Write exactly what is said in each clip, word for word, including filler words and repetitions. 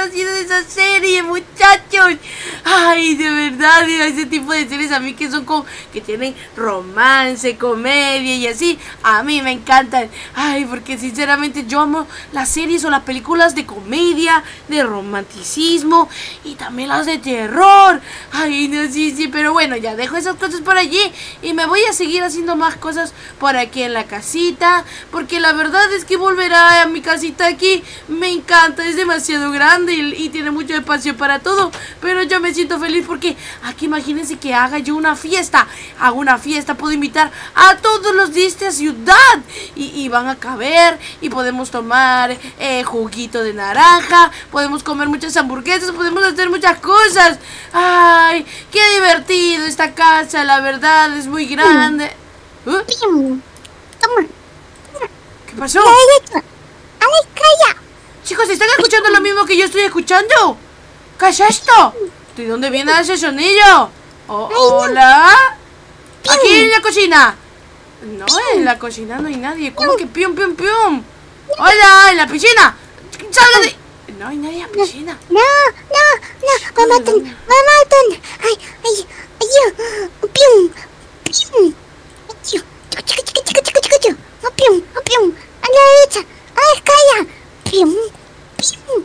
ha sido esa serie, muchachos? Ay, de verdad, ese tipo de series a mí que son como, que tienen romance, comedia y así, a mí me encantan. Ay, porque sinceramente yo amo las series o las películas de comedia, de romanticismo y también las de terror. Ay, no, sí, sí, pero bueno, ya dejo esas cosas por allí y me voy a seguir haciendo más cosas por aquí en la casita, porque la verdad es que volver a mi casita aquí me encanta, es demasiado grande y, y tiene mucho espacio para todo, pero yo me siento feliz porque aquí imagínense que haga yo una fiesta, hago una fiesta, puedo invitar a todos los de esta ciudad y, y van a caber y podemos tomar eh, juguito de naranja, podemos comer muchas hamburguesas, podemos hacer muchas cosas. Ay, qué divertido esta casa, la verdad es muy grande. ¿Eh? Toma. ¿Qué pasó? ¡Alex, calla! Chicos, ¿están escuchando lo mismo que yo estoy escuchando? ¿Qué es esto? ¿De dónde viene ese sonido? Oh, ¿hola? ¿Aquí en la cocina? No, en la cocina no hay nadie. ¿Cómo que pium, pium, pium? ¡Hola! ¿En la piscina? ¡Sal de...! No hay nadie en la piscina. No, no, no, me matan, me matan. Ay, ay, ay, pium, pium. Chico, chico, chico, chico, chico, chico, chico. Pium, pium, a la derecha. ¡Ay, calla! Pium, pium.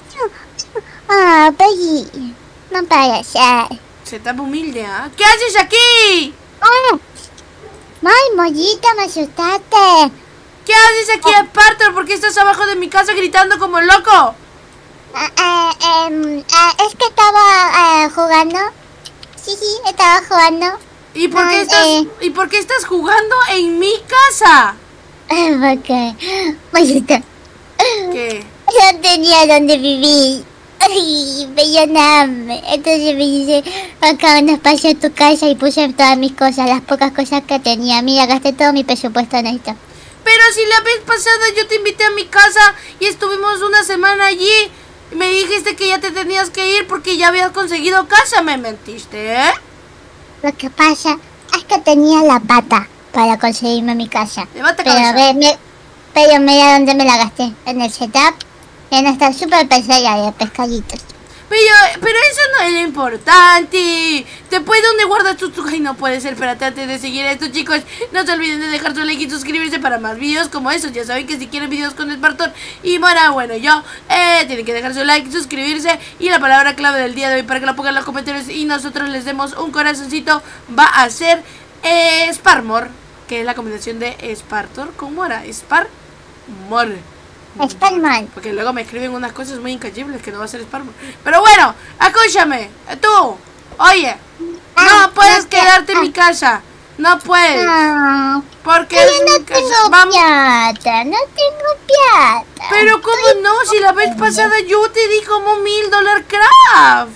Ah, Peggy, no puede ser. Se está humilde, ¿ah? ¿eh? ¿Qué haces aquí? Oh, ay, mollita, me asustaste. ¿Qué haces aquí, oh. Spartor? ¿Por qué estás abajo de mi casa gritando como loco? Uh, uh, um, uh, es que estaba uh, jugando. Sí, sí, estaba jugando. ¿Y por, no, qué estás, eh... ¿Y por qué estás jugando en mi casa? Porque, mollita, ¿qué? no tenía donde vivir. Ay, me llename. Entonces me hice acá un espacio en tu casa y puse todas mis cosas, las pocas cosas que tenía. Mira, gasté todo mi presupuesto en esto. Pero si la vez pasada yo te invité a mi casa y estuvimos una semana allí y me dijiste que ya te tenías que ir porque ya habías conseguido casa, me mentiste, ¿eh? Lo que pasa es que tenía la pata para conseguirme mi casa. Levanta pero, cabeza. Ve, me, pero mira dónde me la gasté. En el setup. En esta super pesada de pescaditos. Pero, pero eso no es lo importante. Después, ¿dónde guardas tus... Ay, no puede ser. Espérate, antes de seguir esto, chicos, no se olviden de dejar su like y suscribirse para más videos como esos. Ya saben que si quieren videos con Spartor y Mora, bueno, yo, eh, tienen que dejar su like y suscribirse. Y la palabra clave del día de hoy para que la pongan en los comentarios y nosotros les demos un corazoncito va a ser eh, Sparmor, que es la combinación de Spartor con Mora. Sparmor. Sparmor. Porque luego me escriben unas cosas muy incachibles que no va a ser Sparmor. Pero bueno, escúchame, tú, oye, ah, no puedes no quedarte ah. en mi casa. No puedes. Ah, porque pero es no mi tengo casa. Vamos. plata, no tengo plata. Pero cómo Estoy... no, si la vez pasada yo te di como mil dólar craft.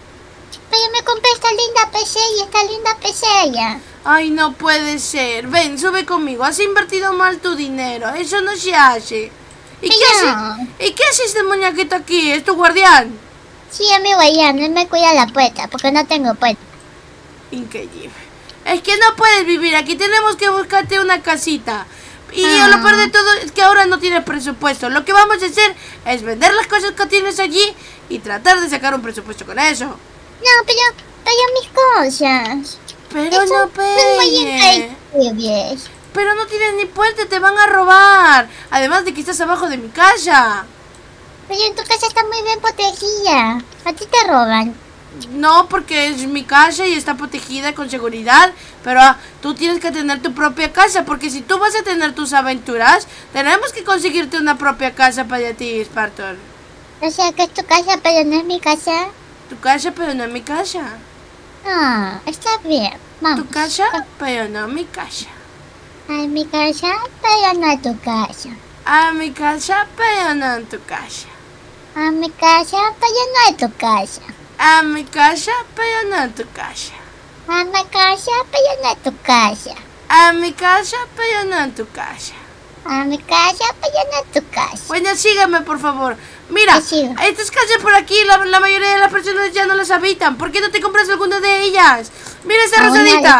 Pero me compré esta linda P C y esta linda P C ya. Ay, no puede ser. Ven, sube conmigo. Has invertido mal tu dinero. Eso no se hace. ¿Y qué, hace, ¿Y qué hace este muñequito aquí? ¿Es tu guardián? Sí, es mi guardián. Él me cuida la puerta porque no tengo puerta. Increíble. Es que no puedes vivir aquí. Tenemos que buscarte una casita. Y ah. lo peor de todo es que ahora no tienes presupuesto. Lo que vamos a hacer es vender las cosas que tienes allí y tratar de sacar un presupuesto con eso. No, pero, pero mis cosas. Pero eso no pegues. Pero no tienes ni puente, te van a robar. Además de que estás abajo de mi casa. Pero en tu casa está muy bien protegida. A ti te roban. No, porque es mi casa y está protegida con seguridad. Pero ah, tú tienes que tener tu propia casa. Porque si tú vas a tener tus aventuras, tenemos que conseguirte una propia casa para ti, Spartor. O sea que es tu casa, pero no es mi casa. Tu casa, pero no es mi casa. Ah, está bien. Vamos. Tu casa, pero no mi casa. A mi casa, pero no a tu casa. A mi casa, pero no en tu casa. A mi casa, pero no en tu casa. A mi casa, pero no en tu casa. A mi casa, pero no en tu casa. A mi casa, pero no en tu casa. A mi casa, pero no en tu casa. Bueno, sígame, por favor. Mira, estas casas por aquí, la, la mayoría de las personas ya no las habitan. ¿Por qué no te compras alguna de ellas? Mira esta rosadita.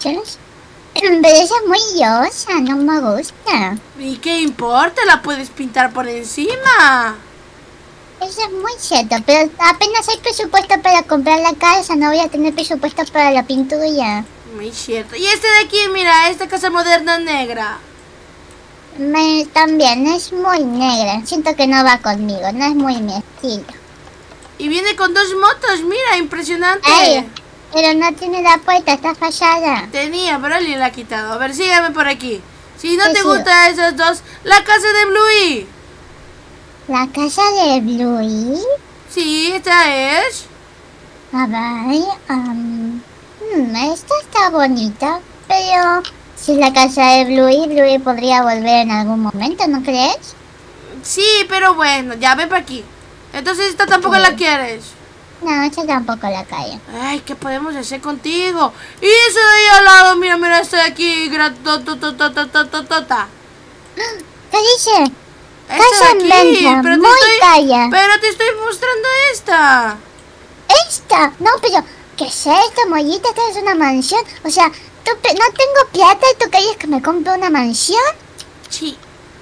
Pero esa es muy llosa, no me gusta. ¿Y qué importa? La puedes pintar por encima. Eso es muy cierto, pero apenas hay presupuesto para comprar la casa, no voy a tener presupuesto para la pintura. Muy cierto. Y este de aquí, mira, esta casa moderna negra. Me, también es muy negra, siento que no va conmigo, no es muy mi estilo. Y viene con dos motos, mira, impresionante. Ay, pero no tiene la puerta, está fallada. Tenía, pero alguien la ha quitado. A ver, sígueme por aquí. Si no Sí, te sí. gustan esos dos, la casa de Bluey. ¿La casa de Bluey? Sí, esta es. A ver, um, hmm, esta está bonita, pero si es la casa de Bluey, Bluey podría volver en algún momento, ¿no crees? Sí, pero bueno, ya ven para aquí. Entonces esta tampoco Sí. la quieres. No, esta tampoco la calle. Ay, ¿qué podemos hacer contigo? Y eso de ahí al lado, mira, mira, estoy aquí. Gratototototototota. ¿Qué dice? Esta Casa de en aquí, venta, pero te muy estoy, calla. pero te estoy mostrando esta. Esta, no, pero ¿qué es esto, Mollita? Esta es una mansión. O sea, tú pe- no tengo plata y tú querías que me compre una mansión. Sí.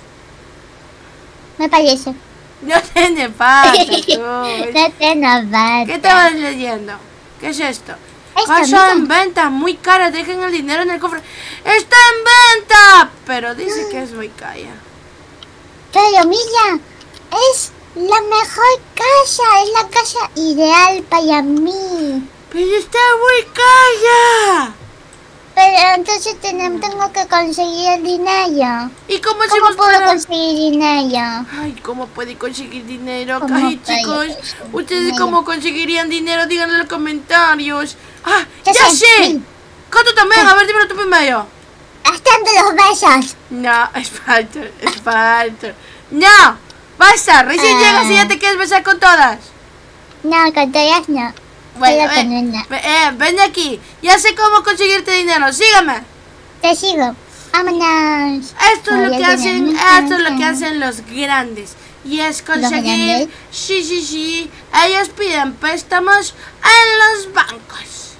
Me parece. No tiene falta, tú. No tengo plata. ¿Qué estabas leyendo? ¿Qué es esto? Esto, Casa mira. en venta, muy cara, dejen el dinero en el cofre. ¡Está en venta! Pero dice que es muy cara. Pero mira, es la mejor casa, es la casa ideal para mí. Pero está muy cara. Pero entonces tenemos, tengo que conseguir el dinero. ¿Y cómo ¿Cómo hacemos puedo para...? conseguir dinero? Ay, ¿cómo puede conseguir dinero? ¿Cómo Ay, puede chicos, conseguir ¿ustedes dinero? cómo conseguiría dinero? Díganlo en los comentarios. ¡Ah, Ya ya sé, sé! sí. ¡Canto también! A ver, dímelo tú primero. Gastando los besos. No, es falso, es falso. ¡No! ¡Basta! Recién Ah. llegas y ya te quieres besar con todas. No, con todas no. Bueno, Solo con eh, una. eh, ven aquí. Ya sé cómo conseguirte dinero. Sígame. Te sigo. Vámonos. Esto es lo que hacen, esto es lo que hacen los grandes. Y es conseguir, grandes? sí, sí, sí. Ellos piden préstamos en los bancos.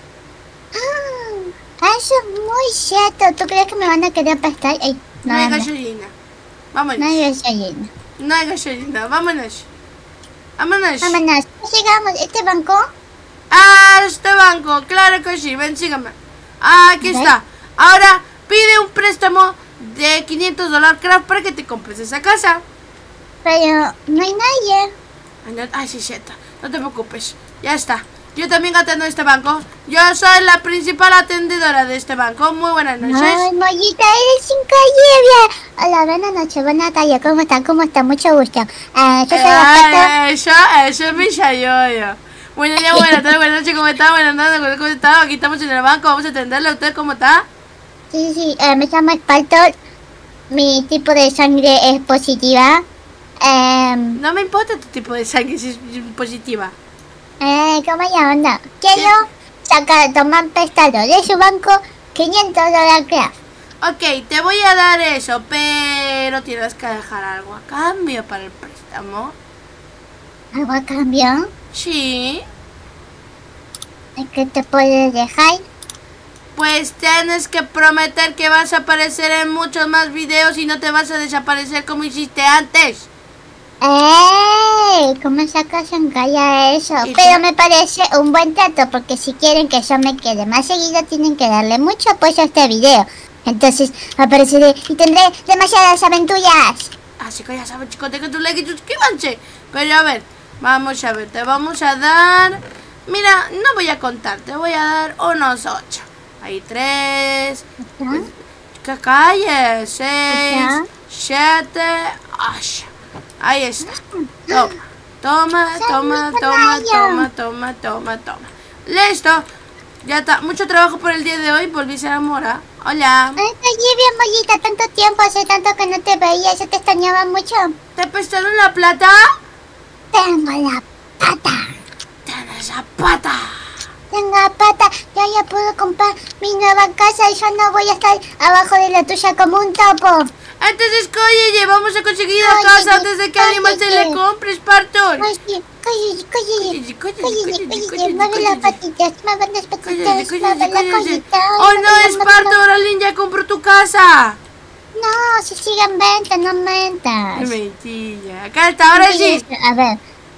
Ah, eso es muy cierto. ¿Tú crees que me van a querer prestar? Ey, No, no, hay no, gasolina. no Vámonos. hay gasolina. No hay gasolina. Vámonos. Vámonos. Vámonos. Sigamos. ¿Este banco? A este banco. Claro que sí. Ven, sígame. Ah, aquí Ok. está. Ahora pide un préstamo de quinientos dólares craft para que te compres esa casa. Pero no hay nadie. Ay, no- Ay, sí, cierto. No te preocupes. Ya está. Yo también atiendo este banco. Yo soy la principal atendedora de este banco. Muy buenas noches. Ay, Mollita, eres increíble. Hola, buenas noches, buenas tardes. ¿Cómo están? ¿Cómo están? Mucho gusto. Ah, yo soy la Pata. Ay, eso, eso es mi chayoyo. Bueno, ya buenas tardes, buenas noches, ¿cómo está? Buenas noches, ¿cómo está? Aquí estamos en el banco, vamos a atenderle a usted, ¿cómo está? Sí, sí, eh, me llamo Esparto. Mi tipo de sangre es positiva. Eh, No me importa tu tipo de sangre si es positiva. eh, ¿Cómo es la onda? Quiero sacar, tomar prestado de su banco quinientos dólares craft. Ok, te voy a dar eso, pero tienes que dejar algo a cambio para el préstamo. ¿Algo a cambio? Sí. ¿Qué te puedes dejar? Pues tienes que prometer que vas a aparecer en muchos más videos y no te vas a desaparecer como hiciste antes. ¡Ey! ¿Cómo sacas en cara eso? ¿Y Pero tú? me parece un buen trato porque si quieren que yo me quede más seguido tienen que darle mucho apoyo a este video. Entonces apareceré y tendré demasiadas aventuras. Así que ya saben, chicos, dejen tu like y suscríbanse. Pero a ver, vamos a ver, te vamos a dar... Mira, no voy a contar, te voy a dar unos ocho. Hay tres... ¿Ah? ¡Que calle! Seis, Ajá. siete, ocho. Ahí está. Toma, toma, Soy toma, mi toma, caballo. toma, toma, toma, toma. Listo. Ya está. Mucho trabajo por el día de hoy. Volví a ser Amora. Hola. Ay, estoy bien, Mollita, tanto tiempo, hace tanto que no te veía, se te extrañaba mucho. ¿Te prestaron la plata? Tengo la pata, Tienes la pata. tengo la pata, ya ya puedo comprar mi nueva casa y yo no voy a estar abajo de la tuya como un topo. Entonces, cállate, vamos a conseguir la Cállate, casa antes de que alguien más se le cállate. compre, Spartan. Ay, sí, cállate, cállate, Cállate, cállate, cállate, cállate, cállate, cállate, mueve las cállate. patitas, mueve las Cállate, patitas, cállate, mueve la cállate. colita. Ay, Oh mueve no, la- Spartan, mueve ahora alguien ya compró tu casa. la- No, si sigue en venta, no mentas. Mentira. Acá está, ahora sí. A ver,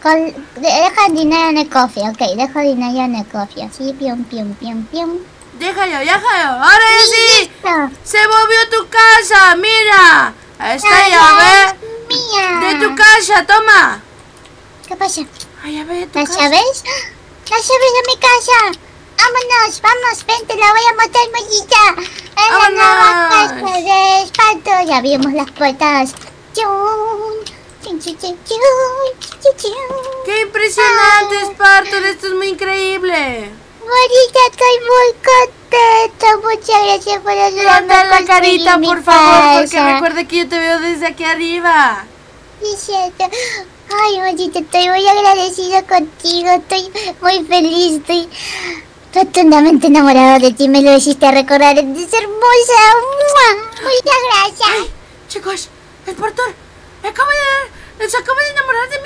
Col- deja el dinero en el cofre, ok, dejo el dinero en el cofre, así, pium, pium, pium, pium. Déjalo, déjalo. Ahora ya sí. Listo. Se movió tu casa, mira. Esta llave Mía. de tu casa, toma. ¿Qué pasa? Ay, llave de tu ¿Las casa. llaves? ¡Las llaves de mi casa! ¡Vámonos! ¡Vamos! ¡Ven! ¡Te la voy a matar, mollita! ¡En la nueva ¡Vámonos! casa de espanto! Ya abrimos las puertas. ¡Chun! ¡Chun, chun, chun, chun! ¡Chun, chun! ¡Qué impresionante, Ah. Spartan! Esto es muy increíble. Mollita, estoy muy contenta. Muchas gracias por ayudarme Levanta a la construir carita, mi por favor, porque casa. recuerda que yo te veo desde aquí arriba. Sí, es cierto. Ay, Mollita, estoy muy agradecida contigo. Estoy muy feliz. Estoy rotundamente enamorado de ti. Me lo hiciste recordar. Es hermosa. ¡Mua! Muchas gracias. Ay, chicos, Spartan, me acabo de, se acaba de enamorar de